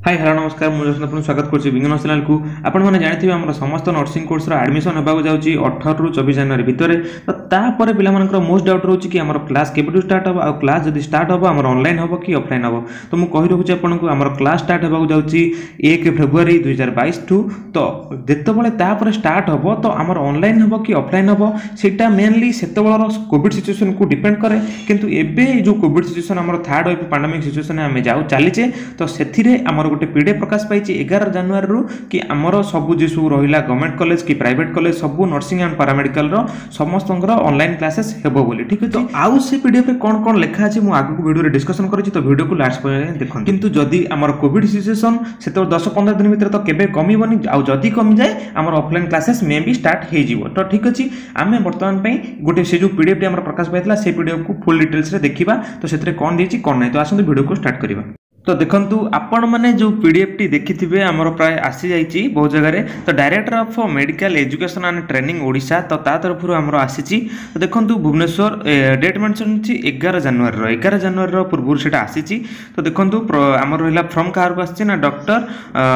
Hi hello नमस्कार मुझे आपको स्वागत करुच्ची विज्ञान चैनल को आपण मैंने जानते आम समस्त नर्सिंग कोर्स एडमिशन होगा जाऊँगी 18 ରୁ 24 जनवरी भितर तो तापर पे मोस्ट डाउट रोचे कि आम क्लास केबू स्टार्ट हम आउ क्लास जब स्टार्ट हम आम ऑनलाइन हम कि ऑफलाइन हम तो मुझे कही रखुच्छी आपको आम क्लास स्टार्ट होगा जाऊँगी 1 फेब्रुआरी 2022 ठू तो जितेबाला स्टार्ट हम तो आम ऑनलाइन हम कि ऑफलाइन हम से मेनली से कोविड सिचुएशन को डिपेंड करे किंतु एबे जो कोविड सिचुएशन आम थर्ड वेव पैंडेमिक सिचुएशन आम जाऊ चलीचे तो से आमर गोटे पीडीएफ प्रकाश पाई 11 जनवरी रु कि आमर सबू जी सब रहा गवर्नमेंट कॉलेज कि प्राइवेट कॉलेज सबू नर्सिंग एंड पैरामेडिकल समस्त ऑनलाइन क्लासेस हेबो बोली ठीक है। तो आउ से पीडीएफ रे कौन कौन लिखा अछि मु आगु वीडियो रे डिस्कशन करिछि तो वीडियो को लास्ट पर्यंत देखन किंतु जदी आमर कोविड सिचुएशन से 10-15 दिन भीतर तो केबे कमिबनी आउ जदी कम जाए आमर ऑफलाइन क्लासेस मे बी स्टार्ट हे जीवो तो ठीक अछि। आमे वर्तमान पई गोटे से जो पीडीएफ रे आमर प्रकाश पाइतला से पीडीएफ को फुल डिटेल्स रे देखिबा तो सेतरे कोन देछि कोन नै तो आसंतु वीडियो को स्टार्ट करिबा। तो देखंतु आपण माने जो पीडीएफ टी देखिथिबे हमर प्राय आसी जाईची बहुत जगह तो director of medical education and training Odisha तो ता तरफ हमर आसीची तो देखंतु भुवनेश्वर डेट मेंशन छि 11 जनवरी रो पूर्व सेटा आसीची तो देखंतु हमर रहला फ्रॉम कार को आसी ना डॉक्टर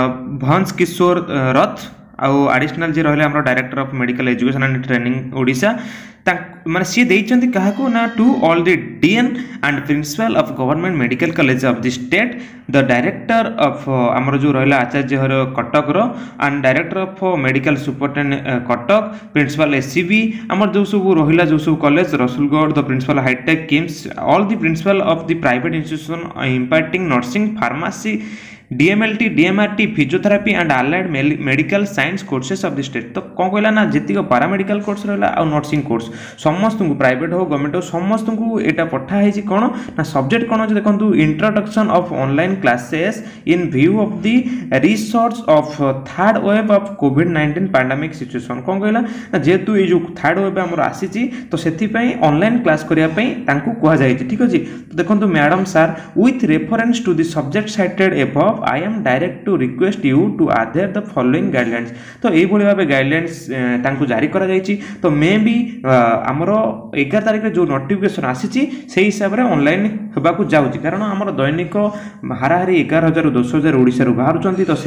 भंस किशोर रथ आउ एडिशनल जे रहले हमर director of medical education and training Odisha माने सी देइचंती काहा को ना to all the dean and principal of government medical college of the state the director of हमर जो रहला आचार्य हर कटक रो and director of medical superintendent Cuttack principal SCB हमर जो सब रहला जो सब college Rasulgarh the principal hi tech KIMS all the principal of the private institution imparting nursing pharmacy DMLT DMRT physiotherapy and allied medical science courses of the state तो कौन कहला ना जीत पैरामेडिकल कोर्स रहा आ नर्सिंग कोर्स समस्त को प्राइवेट हो government हो समस्त को यहाँ पठाई कौन ना सब्जेक्ट कौन अच्छे देखो introduction of online classes in view of the research of third wave of कोविड-19 पैंडेमिक सिचुएशन कौन कहला ना जेहेतु ये जो थर्ड वेव आमर आसी तो से ऑनलाइन क्लास करने कहुई ठीक अच्छे। तो देखो madam sir with reference to the subject cited above I am direct to request you to adhere the following guidelines तो यही भाव गाइडलाइंस तांको जारी करा जायछि तो मे बी आमर 11 तारिख जो नोटिफिकेशन आसी से हिसाब से ऑनलाइन होगा जाऊँगी कारण आमर दैनिक हाराहारी 11,000 ରୁ 10,000 ओडिशा रू बाहर तो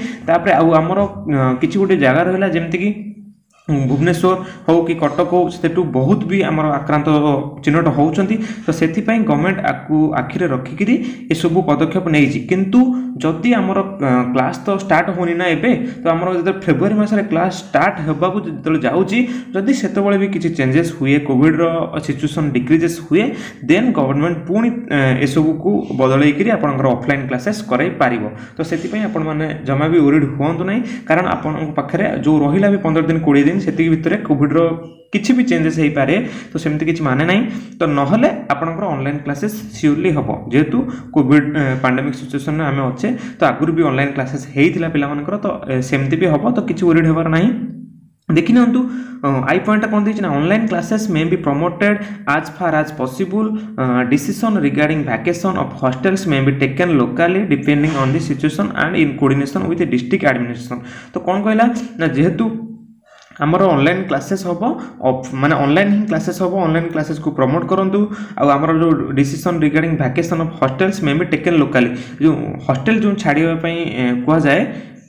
से आमर किसी गोटे जगह रहा जमती कि भुवनेश्वर हो कि कटक हो से बहुत भी आमर आक्रांत चिन्हट होती तो से गवर्नमेंट आखिरे रखिकी ये सब पदक्षेप नहीं किंतु जदि आमर क्लास तो स्टार्ट होनी ना एबे तो आमर जो फेब्रुआरी मसरे क्लास स्टार्ट होगा जो जाऊँगी जदि से भी किसी चेंजेस हुए कोविड सिचुएशन डिक्रीजेस हुए देन गवर्नमेंट पुणी एसबू को बदल आपंकर ऑफलाइन क्लासेस कराई पार तो से मैंने जमा भी ओरिड हूँ ना कारण आपण पाखे जो रहा भी 15 दिन 20 दिन से भितर कोविड किसी भी चेंजेस हो पारे तो सेमती किसी माने ना तो नहले आपनकर ऑनलाइन क्लासेस सियोरली हम जेहेतु कोविड पैंडेमिक सिचुएशन आम अच्छे तो आगुरी भी ऑनलाइन क्लासेस होता पिलामानकर तो सेमती भी हम तो किसी वरीड होबार ना देखि नियंतु आई पॉइंट कौन देछि ना online classes may be promoted as far as possible decision regarding vacation of hostels may be taken locally depending on the situation and in coordination with district administration तो कौन कहला ना जेहेतु आमर ऑनलाइन क्लासेस हम माने ऑनलाइन ही classes हम ऑनलाइन क्लासेस को प्रमोट करंतु आ आमर जो decision regarding vacation of hostels may be taken locally जो हॉस्टल जो छाड़िया कह जाए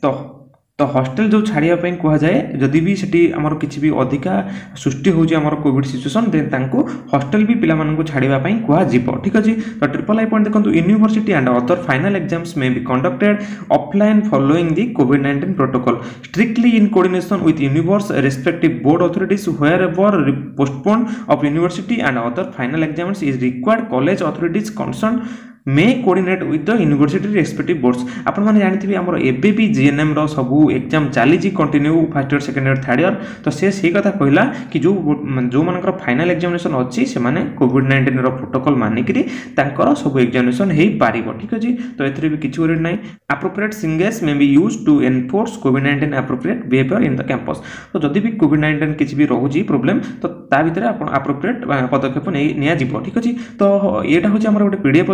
तो हॉस्टल जो छाड़िया कह जाए जदि भी सेठी आमर किछि भी अधिका सृष्टि होउछि आमर कोविड सिचुएशन देन तांको हॉस्टल भी पिला मानन को छाड़िया कह जिवो ठीक अछि। तो ट्रिपल आई पॉइंट देखंतु university and other final exams may be conducted offline following the कोविड-19 protocol strictly in coordination with universe respective board authorities wherever postpone of university and other final exams is required college authorities concern may coordinate with the university respective boards आपण माने जानथिबे हमर एबे भी GNM रो सबू exam चली continue first year second year third year तो से कथा कहला कि जो मानकर फाइनल एग्जामिनेशन अच्छी से माने कोविड-19 रो प्रोटोकॉल मानिकरी तांकर सब एग्जामिनेशन हे पारिबो ठीक अछि। तो एथरे भी किछु वरीड नै appropriate singles may be used to enforce कोविड-19 appropriate behaviour in the campus तो जदि भी कोविड-19 किछि भी रहउची प्रॉब्लम तो ता भितरे आपण एप्रोप्रिएट पदक्षेप निया जिवो ठीक अछि। तो एटा होची हमर गोटे पीडीएफ अछि बाकी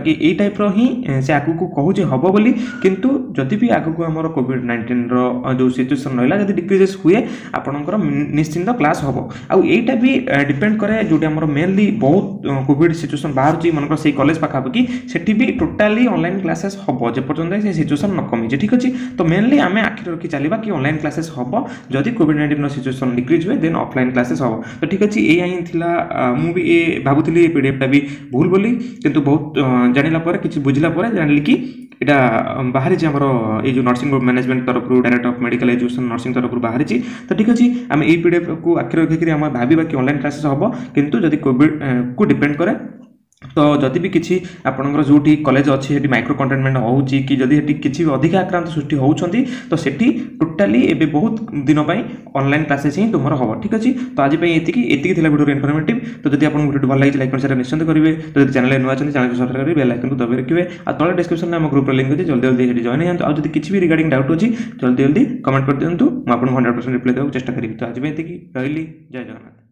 कि यही टाइप रो ही से आगु को कहूँ हम बोली किंतु जदि भी आगु को आमर कोविड-19 रो जो सिचुएसन रहा जब डिक्रीजेस हुए आपंकर निश्चिंत क्लास हम आईटा भी डिपेंड करे जो मेनली बहुत कोविड सिचुएसन बाहर मन से कॉलेज पाखापाखि सेठी भी टोटाली ऑनलाइन क्लासेस हम जेपर्यंत से सिचुएसन न कमी ठीक अच्छे तो मेनली आम आखिर रखी चलवा कि ऑनलाइन क्लासेस हम जदि कोविड-19 सिचुएसन डिक्रीज हुए देन ऑफलाइन क्लासेस हम तो ठीक अच्छे यही था मुझे ये भावुली पीडीएफ भी भूल बोली किंतु बहुत जानिला किसी बुझिला जानिली कि यहाँ बाहरी आमर ये नर्सिंग मैनेजमेंट तरफ director of medical education nursing तरफ बाहरी तो ठीक अच्छे आम ये पीडीएफ को आखिर रखिक आम भाविबा कि ऑनलाइन क्लासेस हम किंतु जदि कोविड को डिपेंड करे तो जदि भी किसी आपंकर जो कॉलेज अच्छी माइक्रो कंटेनमेंट होची कि जदि किसी अधिक आक्रांत सृष्टि होती तो सेठी टोटाली एबे बहुत दिन ऑनलाइन क्लासेस ही तुम हम ठीक अच्छे तो आज ये वीडियो इनफॉर्मेटिव तो जब आपको वीडियो भल लगे लाइक शेयर निश्चित करेंगे तो जब चैनल नुआ चैनल को सब्सक्राइब करेंगे बेल आइकन को दबाई रखिए आ तले डिस्क्रिप्शन में आम ग्रुप लिंक अच्छे जल्दी जल्दी जॉइन हो जाए जब किसी भी रिगार्डिंग डाउट अच्छी जल्दी जल्दी कमेंट कर दिखाँ मुझे 100% रिप्लाई देवाक चेष्टा करी तो आज रही जय जगन्नाथ।